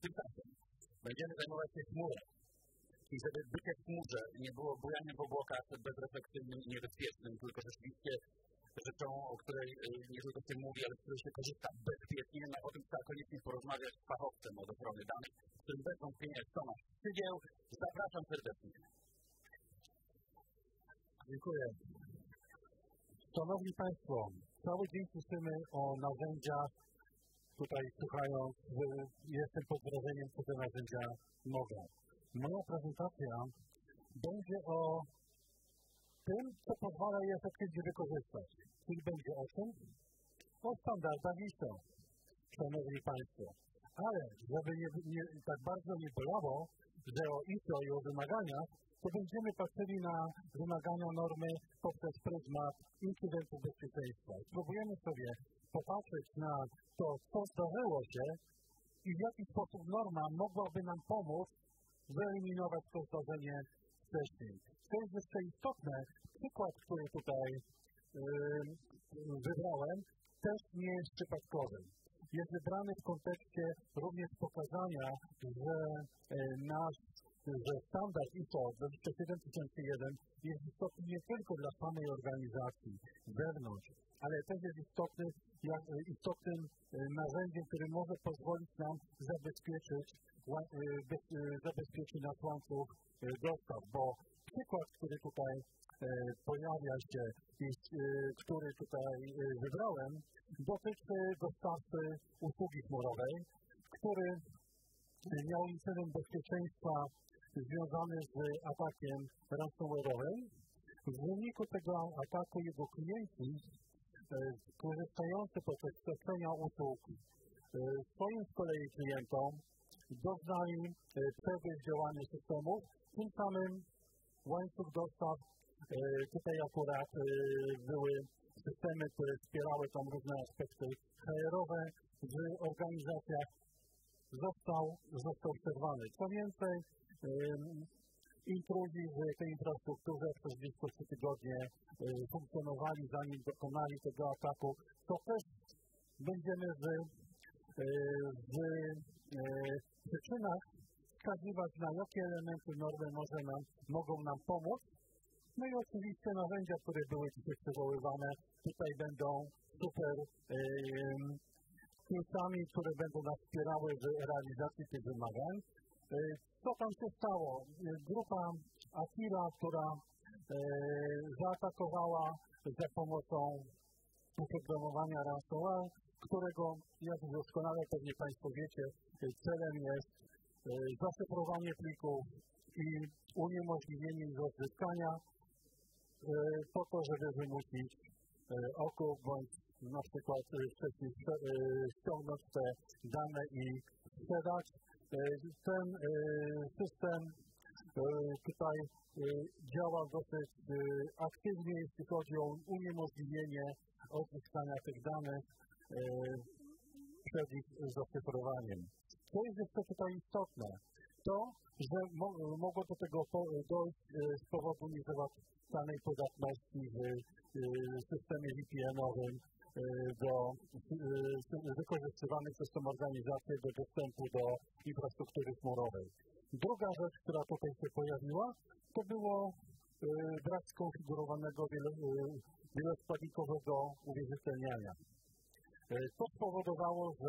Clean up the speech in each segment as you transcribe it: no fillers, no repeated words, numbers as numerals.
Tymczasem będziemy zajmować się chmurą. I żeby bycie w chmurze nie było bujaniem w obłokach bezrefleksyjnym i niebezpiecznym, tylko rzeczywiście rzeczą, o której nie tylko się mówi, ale z której się korzysta bezpiecznie, no o tym trzeba koniecznie porozmawiać z fachowcem od ochrony danych, którym bez wątpienia jest Tomasz Szczygieł. Zapraszam serdecznie. Dziękuję. Szanowni Państwo, cały dzień słyszymy o narzędziach. Tutaj słuchając, jestem pod wrażeniem, co te narzędzia mogą. Moja prezentacja będzie o tym, co pozwala je efektywnie wykorzystać. Czyli będzie o czym? O standardach ISO, szanowni Państwo. Ale żeby nie tak bardzo nie bolało, że o ISO i o wymaganiach, to będziemy patrzyli na wymagania normy poprzez pryzmat incydentów bezpieczeństwa. Spróbujemy sobie popatrzeć na to, co zdarzyło się i w jaki sposób norma mogłaby nam pomóc wyeliminować to zdarzenie wcześniej. Co jest jeszcze istotne, przykład, który tutaj wybrałem, też nie jest przypadkowy. Jest wybrany w kontekście również pokazania, że standard ISO 27001 jest istotny nie tylko dla samej organizacji wewnątrz, ale też jest istotnym narzędziem, które może pozwolić nam zabezpieczyć nasz łańcuch dostaw, bo przykład, który tutaj pojawia się i który tutaj wybrałem, dotyczy dostawcy usługi chmurowej, który miał incydent bezpieczeństwa związany z atakiem ransomware'owym. W wyniku tego ataku jego klienci, korzystający podczas świadczenia usług swoim z kolei klientom, doznali przerwy w działaniu systemów, tym samym łańcuch dostaw, tutaj akurat były systemy, które wspierały tam różne aspekty HR-owe w organizacjach, został przerwany. Co więcej, intruzi w tej infrastrukturze przez blisko 3 tygodnie funkcjonowali, zanim dokonali tego ataku. To też będziemy w przyczynach wskazywać, na jakie elementy normy mogą nam pomóc. No i oczywiście narzędzia, które były dzisiaj przywoływane, tutaj będą super kluczami, które będą nas wspierały w realizacji tych wymagań. Co tam się stało? Grupa Aquila, która zaatakowała za pomocą oprogramowania ransomware, którego, jak doskonale pewnie Państwo wiecie, celem jest zaszyfrowanie plików i uniemożliwienie ich odzyskania po to, żeby wymusić okup bądź na przykład wcześniej ściągnąć te dane i sprzedać. Ten system tutaj działa dosyć aktywnie, jeśli chodzi o uniemożliwienie odzyskania tych danych przed ich zaszyfrowaniem. Co jest jeszcze tutaj istotne? To, że mogło do tego dojść z powodu niezałatwianej podatności w systemie VPN-owym wykorzystywanych przez tę organizację do dostępu do infrastruktury chmurowej. Druga rzecz, która tutaj się pojawiła, to było brak skonfigurowanego wieloskładnikowego uwierzytelniania. To spowodowało, że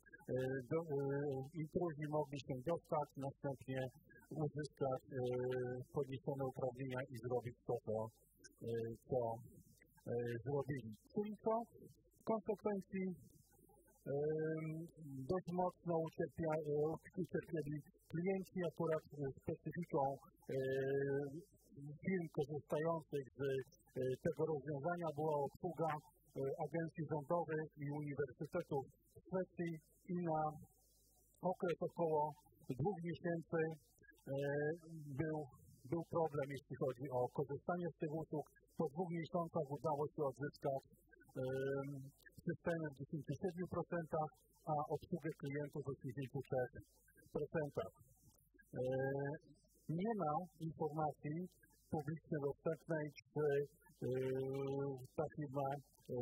intruzi mogli się dostać, następnie uzyskać podniesione uprawnienia i zrobić to, co zrobili. Czyli co? W konsekwencji dość mocno ucierpieli klienci, akurat specyfiką firm korzystających z tego rozwiązania była obsługa agencji rządowych i uniwersytetów w Szwecji i na okres około 2 miesięcy był problem, jeśli chodzi o korzystanie z tych usług. Po 2 miesiącach udało się odzyskać systemy w 97%, a obsługę klientów w 83%. Nie ma informacji publicznie dostępnej, czy ta firma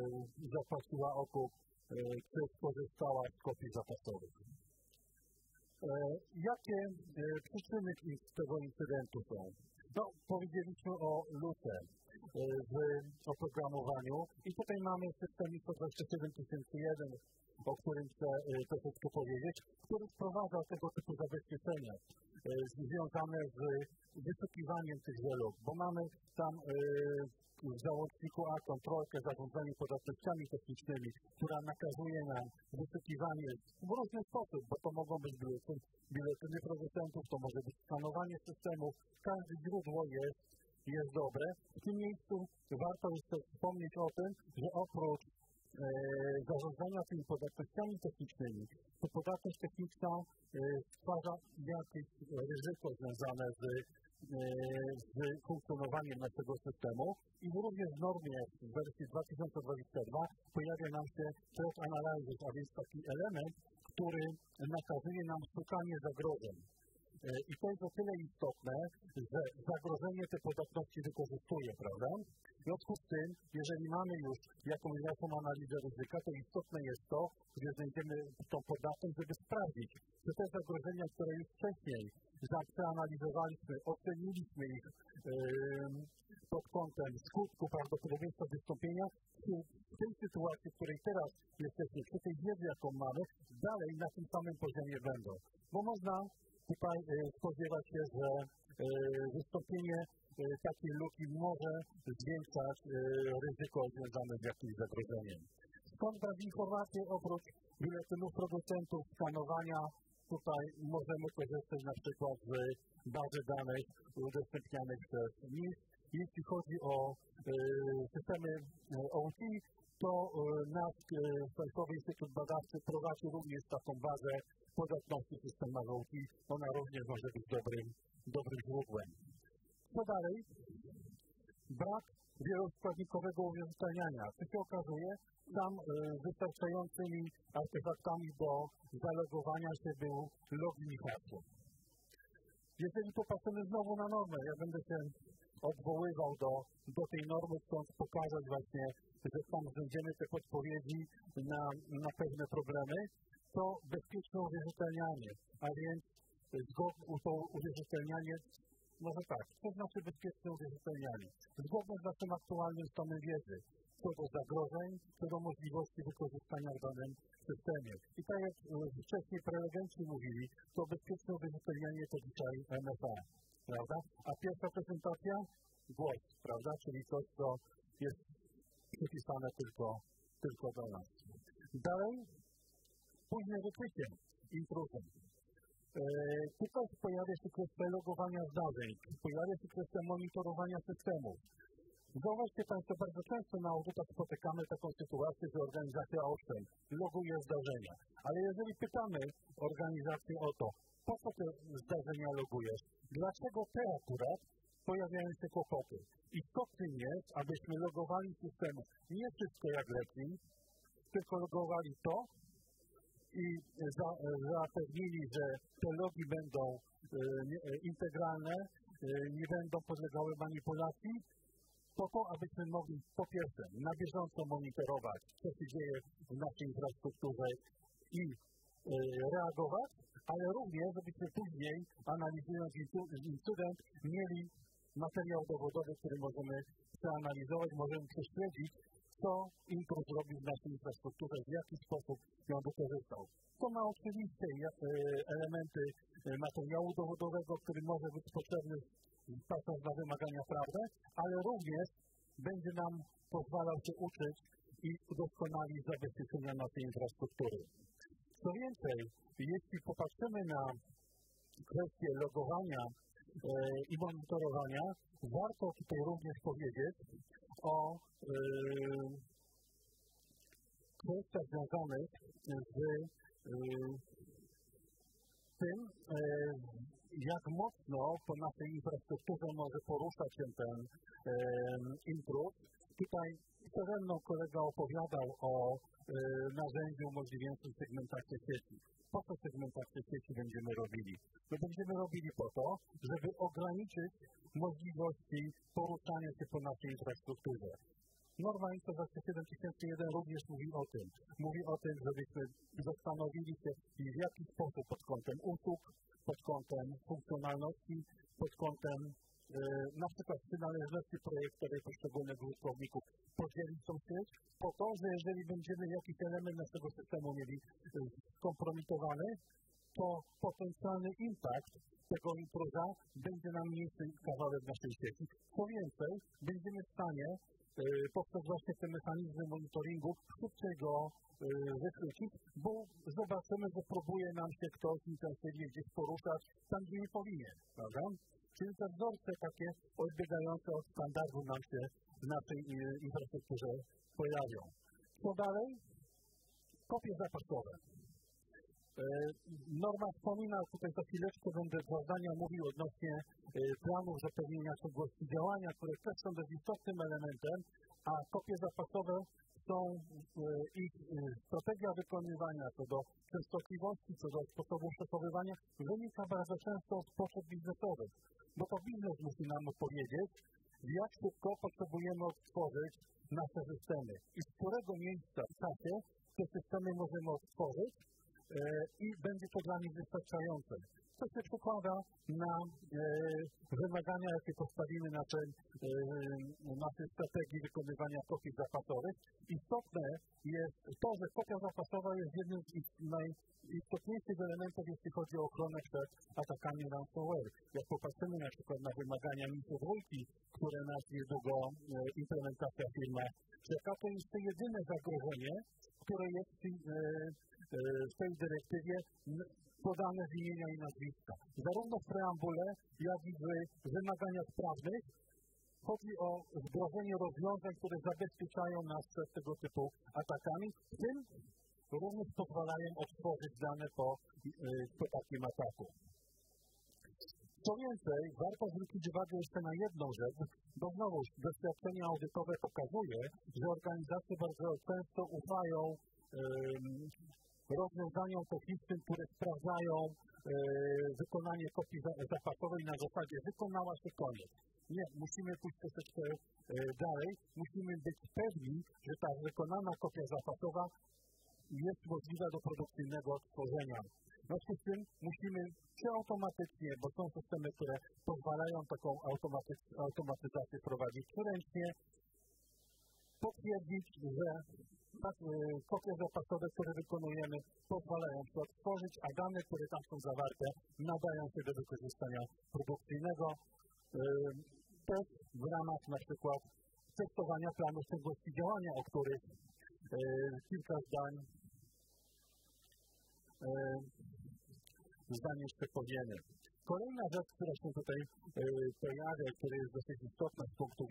zapłaciła okup, czy skorzystała z kopii zapasowych. Jakie przyczyny tego incydentu są? No, powiedzieliśmy o luce w oprogramowaniu i tutaj mamy system ISO 27001, o którym chcę troszeczkę powiedzieć, który wprowadza tego typu zabezpieczenia związane z wyszukiwaniem tych luk, bo mamy tam w załączniku A kontrolkę zarządzania podatnościami technicznymi, która nakazuje nam wyszukiwanie w różny sposób, bo to mogą być biuletyny producentów, to może być skanowanie systemów, każde źródło jest dobre. W tym miejscu warto jeszcze wspomnieć o tym, że oprócz zarządzania tymi podatnościami technicznymi, to podatność techniczna stwarza jakieś ryzyko związane z funkcjonowaniem naszego systemu i również w normie w wersji 2022 pojawia nam się threat analysis, a więc taki element, który nakazuje nam szukanie zagrożeń. I to jest o tyle istotne, że zagrożenie te podatności wykorzystuje, prawda? W związku z tym, jeżeli mamy już jakąś analizę ryzyka, to istotne jest to, że znajdziemy tą podatność, żeby sprawdzić, czy te zagrożenia, które już wcześniej przeanalizowaliśmy, oceniliśmy ich pod kątem skutku prawdopodobieństwa wystąpienia, czy w tej sytuacji, w której teraz jesteśmy, przy tej wiedzy, jaką mamy, dalej na tym samym poziomie będą. Bo można tutaj spodziewać się, że wystąpienie takiej luki może zwiększać ryzyko związane z jakimś zagrożeniem. Skąd brać informacje oprócz biuletynów producentów, skanowania? Tutaj możemy korzystać na przykład z bazy danych udostępnianych przez NIS. Jeśli chodzi o systemy OT, to nasz Państwowy Instytut Badawczy prowadzi również taką bazę podatności systemów OT. Ona również może być dobrym źródłem. Co dalej? Brak wieloskładnikowego uwierzytelniania. Co się okazuje, tam wystarczającymi artefaktami do zalogowania się był login i hasło. Jeżeli popatrzymy znowu na normę, ja będę się odwoływał do tej normy, chcąc pokazać właśnie, że tam znajdziemy te podpowiedzi na pewne problemy, to bezpieczne uwierzytelnianie, a więc to uwierzytelnianie, może tak, co znaczy bezpieczne uwierzytelnianie? Zgodne z naszym aktualnym stanem wiedzy, co do zagrożeń, co do możliwości wykorzystania w danym systemie. I tak jak wcześniej prelegenci mówili, to bezpieczne uwierzytelnianie to dzisiaj MFA, prawda? A pierwsza prezentacja? Głos, prawda? Czyli coś, co jest przypisane tylko do nas. Dalej, późne wykrycie intruzem. Tutaj pojawia się kwestia logowania zdarzeń, pojawia się kwestia monitorowania systemów. Zauważcie Państwo, bardzo często na audytach spotykamy taką sytuację, że organizacja owszem loguje zdarzenia, ale jeżeli pytamy organizację o to, po co te zdarzenia logujesz, dlaczego te akurat pojawiają się kłopoty. Istotnym jest, abyśmy logowali systemu nie wszystko jak leci, tylko logowali to i zapewnili, że te logi będą integralne, nie będą podlegały manipulacji, po to, abyśmy mogli po pierwsze na bieżąco monitorować, co się dzieje w naszej infrastrukturze i reagować, ale również, żebyśmy później, analizując incydent, mieli materiał dowodowy, który możemy przeanalizować, możemy prześledzić, co intruz robi w naszej infrastrukturze, w jaki sposób ją wykorzystał. To ma oczywiście elementy materiału dowodowego, który może być potrzebny patrząc na wymagania prawne, ale również będzie nam pozwalał się uczyć i udoskonalić zabezpieczenia naszej infrastruktury. Co więcej, jeśli popatrzymy na kwestię logowania i monitorowania, warto tutaj również powiedzieć o kwestiach związanych z tym, jak mocno po naszej infrastrukturze może poruszać się ten intruz. Tutaj przede mną kolega opowiadał o narzędziu umożliwiającym segmentację sieci. Po co segmentację sieci będziemy robili? No będziemy robili po to, żeby ograniczyć możliwości poruszania się po naszej infrastrukturze. Norma ISO 27001 również mówi o tym, żebyśmy zastanowili się, w jaki sposób pod kątem usług, pod kątem funkcjonalności, pod kątem na przykład przynależności projektowej poszczególnych użytkowników podzielić tą sieć, po to, że jeżeli będziemy jakiś element naszego systemu mieli skompromitowany, to potencjalny impact tego intruza będzie nam mniejszy kawałek naszej sieci. Co więcej, będziemy w stanie poprzez właśnie te mechanizmy monitoringu szybciej go wykrycić, bo zobaczymy, że próbuje nam się ktoś intensywnie gdzieś poruszać tam, gdzie nie powinien, prawda? Czyli te wzorce takie odbiegające od standardu nam się w naszej infrastrukturze pojawią. Co dalej? Kopie zapasowe. Norma wspomina, tutaj za chwileczkę będę zdania mówił odnośnie planów zapewnienia ciągłości działania, które też są dość istotnym elementem, a kopie zapasowe są ich strategia wykonywania co do częstotliwości, co do sposobu szacowywania wynika bardzo często od potrzeb biznesowych, bo to biznes musi nam powiedzieć, jak szybko potrzebujemy odtworzyć nasze systemy i z którego miejsca w czasie te systemy możemy odtworzyć i będzie to dla nich wystarczające. To się przekłada na wymagania, jakie postawimy na naszej strategii wykonywania kopii zapasowych. Istotne jest to, że kopia zapasowa jest jednym z najistotniejszych elementów, jeśli chodzi o ochronę przed atakami ransomware. Jak popatrzymy na przykład na wymagania MIT-2, które nas niedługo implementacja w firmach czeka, to jest to jedyne zagrożenie, które jest w tej dyrektywie podane z imienia i nazwiska. Zarówno w preambule, jak i w wymaganiach prawnych chodzi o wdrożenie rozwiązań, które zabezpieczają nas przed tego typu atakami, w tym również pozwalają odtworzyć dane po takim ataku. Co więcej, warto zwrócić uwagę jeszcze na jedną rzecz, bo znowu doświadczenie audytowe pokazuje, że organizacje bardzo często ufają rozwiązaniom technicznym, które sprawdzają wykonanie kopii zapasowej na zasadzie wykonała się koniec. Nie, musimy pójść troszeczkę dalej. Musimy być pewni, że ta wykonana kopia zapasowa jest możliwa do produkcyjnego odtworzenia. W związku z tym musimy czy automatycznie, bo są systemy, które pozwalają taką automatyzację prowadzić, czy ręcznie potwierdzić, że kopie zapasowe, które wykonujemy, pozwalają się odtworzyć, a dane, które tam są zawarte, nadają się do wykorzystania produkcyjnego. Też w ramach na przykład testowania planów ciągłości działania, o których kilka zdań jeszcze powiemy. Kolejna rzecz, która się tutaj pojawia, która jest dosyć istotna z punktu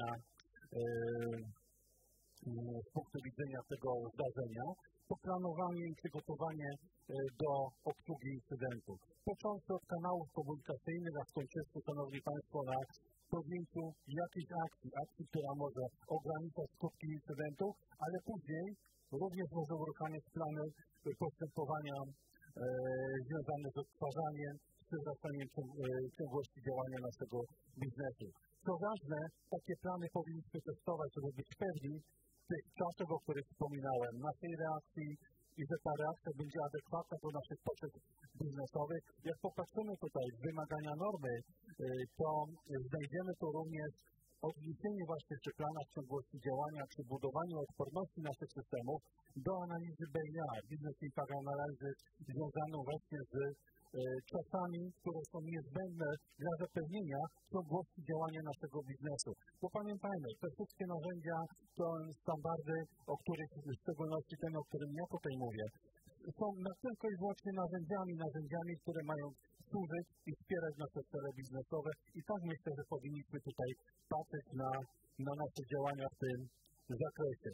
widzenia tego zdarzenia, to planowanie i przygotowanie do obsługi incydentu. Począwszy od kanałów komunikacyjnych, a skończywszy, Szanowni Państwo, na podjęciu jakiejś akcji, która może ograniczać skutki incydentu, ale później również może uruchamiać plany postępowania związane z odtwarzaniem, z przywracaniem ciągłości działania naszego biznesu. Co ważne, takie plany powinniśmy testować, żeby być pewni tych czasów, o których wspominałem, naszej reakcji i że ta reakcja będzie adekwatna do naszych potrzeb biznesowych. Jak popatrzymy tutaj w wymagania normy, to znajdziemy tu również odniesienie właśnie przy planach ciągłości działania, przy budowaniu odporności naszych systemów do analizy BIA, Business Impact Analysis, związaną właśnie z czasami, które są niezbędne dla zapewnienia ciągłości działania naszego biznesu. Bo pamiętajmy, te wszystkie narzędzia, to standardy, o których, w szczególności ten, o którym ja tutaj mówię, są tylko i wyłącznie narzędziami, które mają służyć i wspierać nasze cele biznesowe i tak myślę, że powinniśmy tutaj patrzeć na nasze działania w tym zakresie.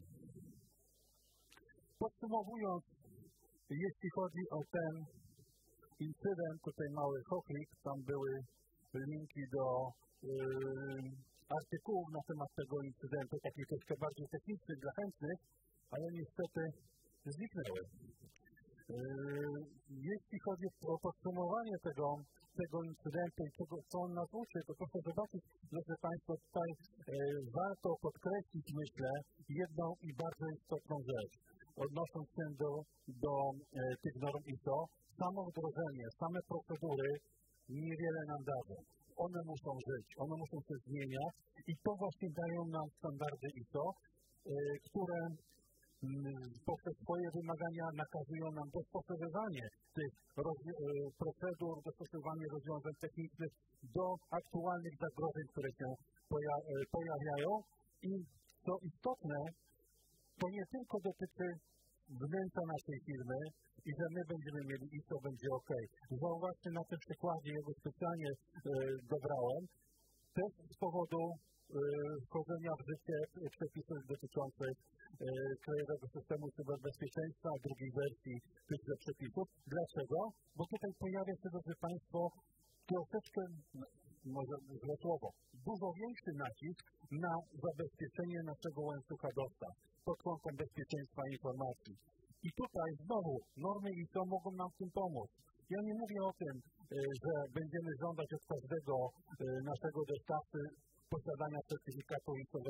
Podsumowując, jeśli chodzi o ten incydent, tutaj mały choklik, tam były linki do artykułów na temat tego incydentu, takich troszkę bardziej technicznych dla chętnych, ale niestety zniknęły. Jeśli chodzi o podsumowanie tego incydentu i tego, co on nas uczy, to proszę zobaczyć, drodzy Państwo, tutaj warto podkreślić, myślę, jedną i bardzo istotną rzecz. Odnosząc się do tych norm ISO, samo wdrożenie, same procedury niewiele nam dadzą. One muszą żyć, one muszą się zmieniać i to właśnie dają nam standardy ISO, które poprzez swoje wymagania nakazują nam dostosowywanie tych procedur, dostosowywanie rozwiązań technicznych do aktualnych zagrożeń, które się pojawiają. I co istotne, to nie tylko dotyczy wnętrza naszej firmy i że my będziemy mieli ISO, będzie OK. Zauważcie na tym przykładzie, ja go specjalnie dobrałem, też z powodu wchodzenia w życie przepisów dotyczących Krajowego Systemu Cyberbezpieczeństwa, drugiej wersji tychże przepisów. Dlaczego? Bo tutaj pojawia się, drodzy Państwo, troszeczkę, może złe słowo, dużo większy nacisk na zabezpieczenie naszego łańcucha dostaw pod kątem bezpieczeństwa informacji. I tutaj znowu normy ISO mogą nam w tym pomóc. Ja nie mówię o tym, że będziemy żądać od każdego naszego dostawcy posiadania certyfikatu ISO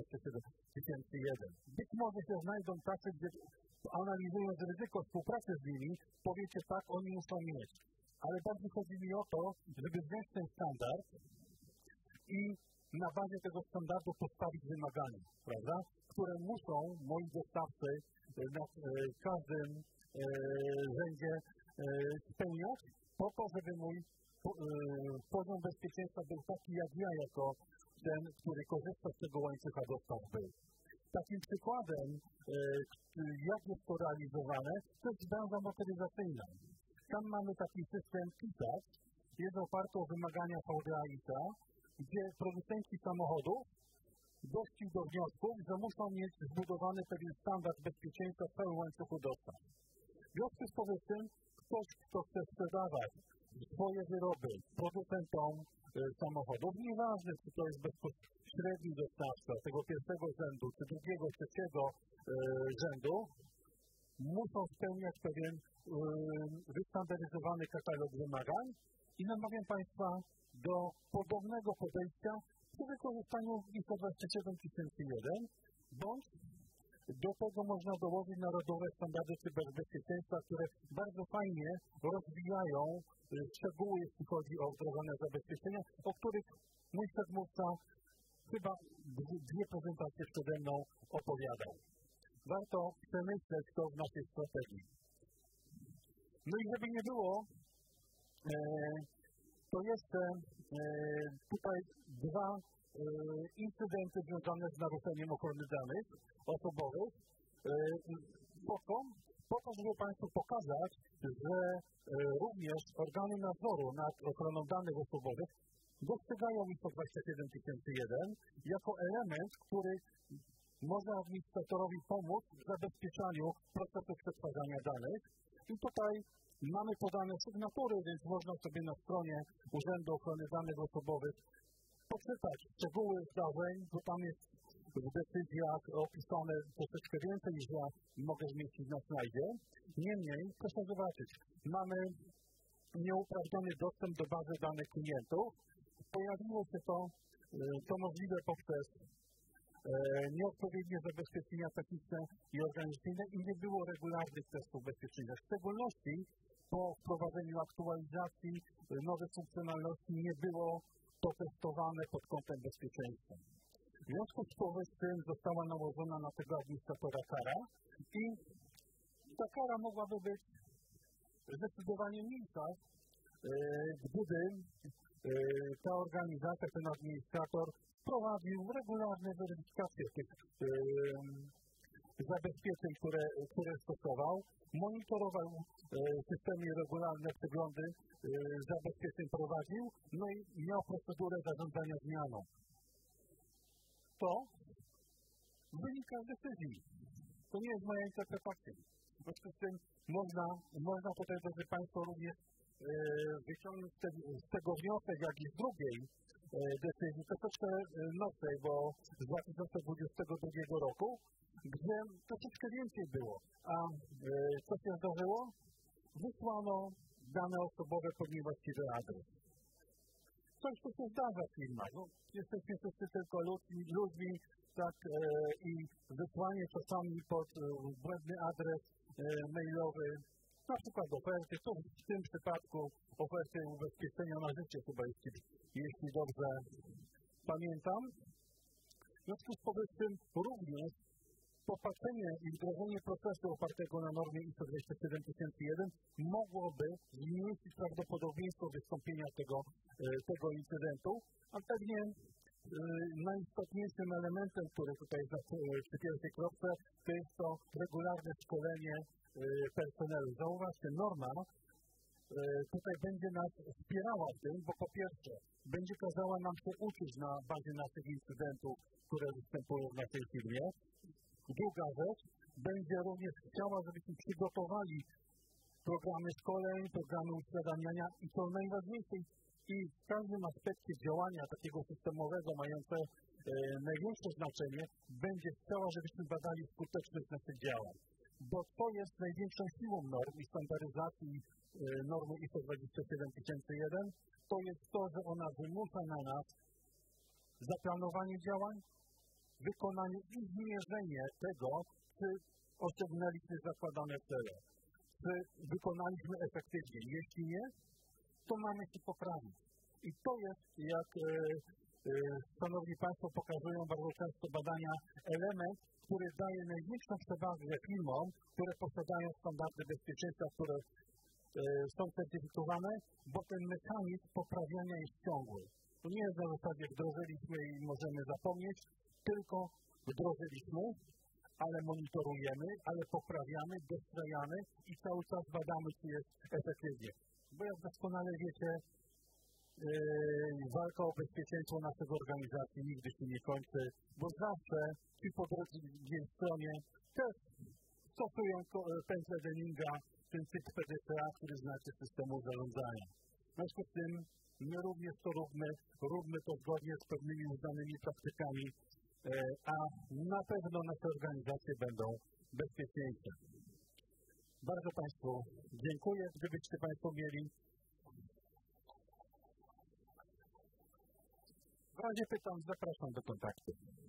27001. Być może się znajdą tacy, gdzie analizując ryzyko współpracy z nimi, powiecie tak, oni muszą mieć. Ale bardziej chodzi mi o to, żeby wziąć ten standard i na bazie tego standardu postawić wymagania, prawda, które muszą moi dostawcy na każdym rzędzie spełniać po to, żeby mój poziom bezpieczeństwa był taki, jak ja jako ten, który korzysta z tego łańcucha dostaw był. Takim przykładem, jak jest to realizowane, to jest branża motoryzacyjna. Tam mamy taki system KISAS, jest oparty o wymagania VDA ISA, gdzie producenci samochodów doszli do wniosku, że muszą mieć zbudowany pewien standard bezpieczeństwa w całym łańcuchu dostaw. W związku z powyższym, ktoś, kto chce sprzedawać swoje wyroby producentom samochodów, nieważne, czy to jest bezpośredni dostawca tego pierwszego rzędu, czy drugiego, trzeciego rzędu, muszą spełniać pewien wystandaryzowany katalog wymagań i namawiam Państwa do podobnego podejścia przy wykorzystaniu ISO 27001, bądź do tego można dołożyć narodowe standardy cyberbezpieczeństwa, które bardzo fajnie rozwijają szczegóły, jeśli chodzi o wdrożone zabezpieczenia, o których mój przedmówca chyba dwie prezentacje przede mną opowiadał. Warto przemyśleć to w naszej strategii. No i żeby nie było, to jeszcze tutaj dwa incydenty związane z naruszeniem ochrony danych osobowych. Po to, żeby Państwu pokazać, że również organy nadzoru nad ochroną danych osobowych dostrzegają ISO 27001 jako element, który może administratorowi pomóc w zabezpieczaniu procesu przetwarzania danych. I tutaj mamy podane sygnatury, więc można sobie na stronie Urzędu Ochrony Danych Osobowych poczytać szczegóły zdarzeń, bo tam jest w decyzjach opisane troszeczkę więcej niż ja mogę zmieścić na slajdzie. Niemniej, proszę zobaczyć, mamy nieuprawniony dostęp do bazy danych klientów. Pojawiło się to możliwe poprzez nieodpowiednie zabezpieczenia techniczne i organizacyjne i nie było regularnych testów bezpieczeństwa. W szczególności po wprowadzeniu aktualizacji nowych funkcjonalności nie było to testowane pod kątem bezpieczeństwa. W związku z powyższym została nałożona na tego administratora kara i ta kara mogłaby być zdecydowanie mniejsza, gdyby ta organizacja, ten administrator prowadził regularne weryfikacje tych zabezpieczeń, które stosował, monitorował systemy i regularne przeglądy zabezpieczeń prowadził, no i miał procedurę zarządzania zmianą. To wynika z decyzji. To nie jest moja interpretacja. W związku z tym można tutaj, drodzy Państwo, również wyciągnąć z tego wniosek, jak i z drugiej decyzji, troszeczkę nowszej, bo z 2022 roku, gdzie troszeczkę więcej było. A co się zdarzyło? wysłano dane osobowe pod niewłaściwy adres. Coś, co się zdarza w firmach. No, jesteśmy wszyscy tylko ludźmi, tak, i wysłanie czasami pod błędny adres mailowy, na przykład oferty, to w tym przypadku oferty ubezpieczenia na życie chyba, jeśli dobrze pamiętam. W związku z powyższym również popatrzenie i wdrożenie procesu opartego na normie ISO 27001 mogłoby zmniejszyć prawdopodobieństwo wystąpienia tego incydentu, a pewnie najistotniejszym elementem, który tutaj jest przy pierwszej kropce, to jest to regularne szkolenie personelu. Zauważcie, norma tutaj będzie nas wspierała w tym, bo po pierwsze będzie kazała nam się uczyć na bazie naszych incydentów, które występują w naszej firmie. Druga rzecz, będzie również chciała, żebyśmy przygotowali programy szkoleń, programy uświadamiania i co najważniejsze, i w każdym aspekcie działania takiego systemowego, mające największe znaczenie, będzie chciała, żebyśmy badali skuteczność naszych działań. Bo to jest największą siłą norm i standaryzacji normy ISO 27001, to jest to, że ona wymusza na nas zaplanowanie działań, wykonanie i zmierzenie tego, czy osiągnęliśmy zakładane cele, czy wykonaliśmy efektywnie. Jeśli nie, to mamy się poprawić. I to jest, jak szanowni Państwo pokazują bardzo często badania, element, który daje największą przewagę firmom, które posiadają standardy bezpieczeństwa, które są certyfikowane, bo ten mechanizm poprawiania jest ciągły. To nie jest na zasadzie wdrożyliśmy i możemy zapomnieć, tylko wdrożyliśmy, ale monitorujemy, ale poprawiamy, dostrajamy i cały czas badamy, czy jest efektywnie. Bo jak doskonale wiecie, walka o bezpieczeństwo naszych organizacji nigdy się nie kończy, bo zawsze ci po drugiej stronie też stosują pętlę Denninga, ten typ PDCA, który znaczy systemu zarządzania. W związku z tym my również to róbmy to zgodnie z pewnymi uznanymi praktykami, a na pewno nasze organizacje będą bezpieczniejsze. Bardzo Państwu dziękuję. Gdybyście Państwo mieli w razie pytań, zapraszam do kontaktu.